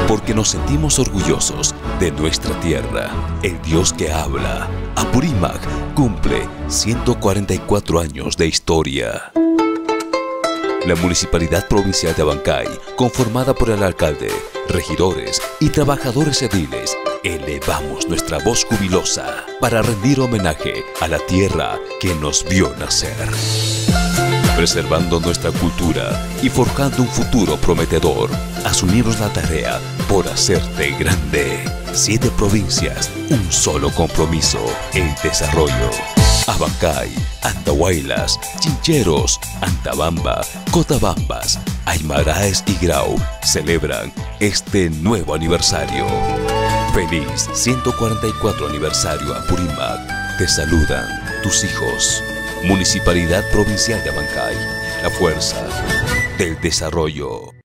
porque nos sentimos orgullosos de nuestra tierra. El Dios que habla. Apurímac cumple 144 años de historia. La Municipalidad Provincial de Abancay, conformada por el alcalde, regidores y trabajadores ediles, elevamos nuestra voz jubilosa para rendir homenaje a la tierra que nos vio nacer. Preservando nuestra cultura y forjando un futuro prometedor, asumimos la tarea por hacerte grande. 7 provincias, un solo compromiso, el desarrollo. Abancay, Andahuaylas, Chincheros, Antabamba, Cotabambas, Aymaraes y Grau celebran este nuevo aniversario. Feliz 144 aniversario Apurímac. Te saludan tus hijos. Municipalidad Provincial de Abancay, la fuerza del desarrollo.